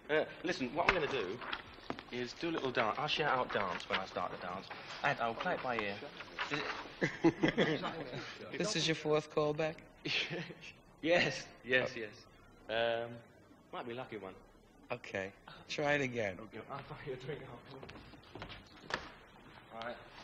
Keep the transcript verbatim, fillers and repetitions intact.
Uh, listen, what I'm going to do is do a little dance. I'll shout out dance when I start the dance, and I'll play it by ear. This is your fourth call back? Yes, yes, yes. Um, might be a lucky one. Okay. Try it again. Okay, I'll buy you a drink after. All right.